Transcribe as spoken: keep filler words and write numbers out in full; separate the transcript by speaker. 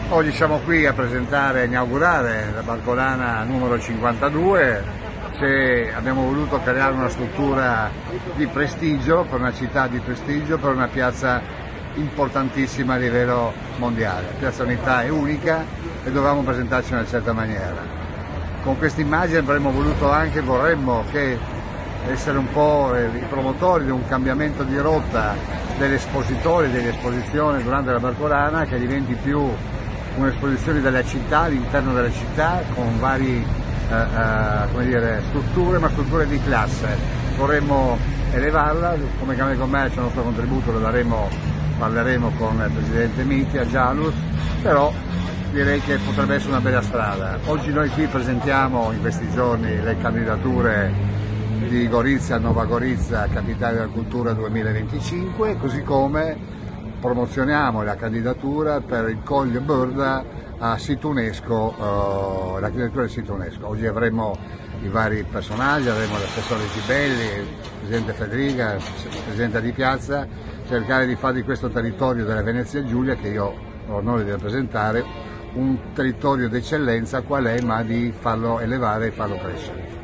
Speaker 1: Oggi siamo qui a presentare e inaugurare la Barcolana numero cinquantadue. Se abbiamo voluto creare una struttura di prestigio, per una città di prestigio, per una piazza importantissima a livello mondiale. La Piazza Unità è unica e dovevamo presentarci in una certa maniera. Con questa immagine avremmo voluto anche, vorremmo che essere un po' i promotori di un cambiamento di rotta degli espositori, delle esposizioni durante la Barcolana, che diventi più un'esposizione della città, all'interno della città, con varie eh, eh, come dire, strutture, ma strutture di classe. Vorremmo elevarla, come Camera di Commercio il nostro contributo lo daremo, parleremo con il Presidente Miti a Giallus, però direi che potrebbe essere una bella strada. Oggi noi qui presentiamo in questi giorni le candidature di Gorizia, Nova Gorizia, Capitale della Cultura duemilaventicinque, così come promozioniamo la candidatura per il Colle Burda a sito UNESCO, uh, la candidatura del sito UNESCO. Oggi avremo i vari personaggi, avremo l'assessore Gibelli, il Presidente Federica, il Presidente di Piazza, cercare di fare di questo territorio della Venezia Giulia, che io ho l'onore di rappresentare, un territorio d'eccellenza qual è, ma di farlo elevare e farlo crescere.